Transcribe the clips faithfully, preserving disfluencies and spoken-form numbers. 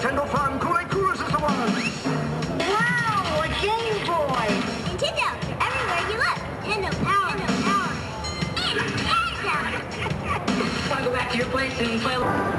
Nintendo fun. Kool-Aid Coolers is the one. Wow, a Game Boy. Nintendo, everywhere you look. Nintendo Power. Nintendo Power. And awesome. Want to go back to your place and play?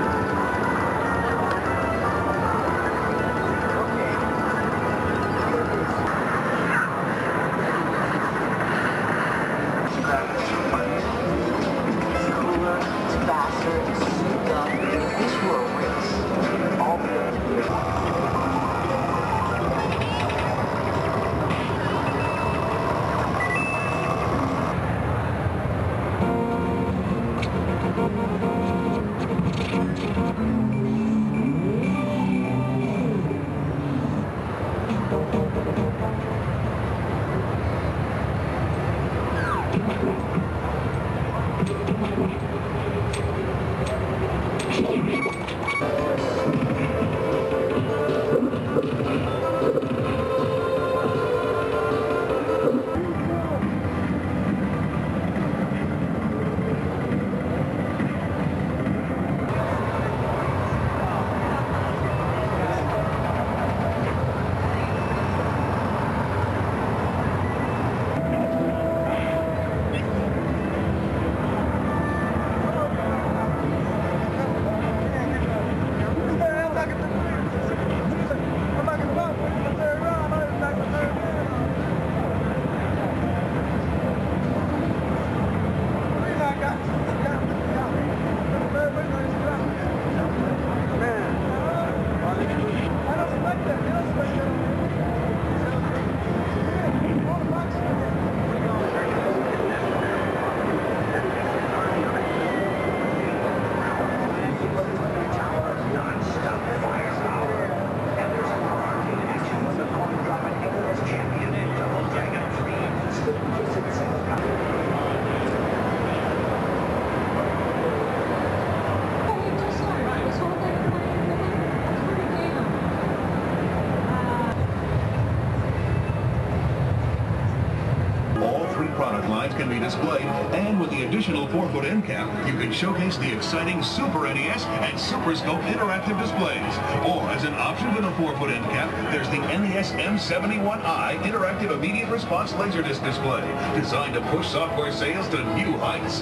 Product lines can be displayed, and with the additional four foot end cap, you can showcase the exciting Super N E S and Super Scope interactive displays. Or, as an option to the four foot end cap, there's the N E S M seventy-one i interactive immediate response laserdisc display, designed to push software sales to new heights.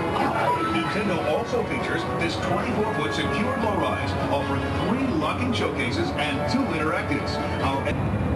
Nintendo also features this twenty-four foot secured low-rise, offering three locking showcases and two interactives. Our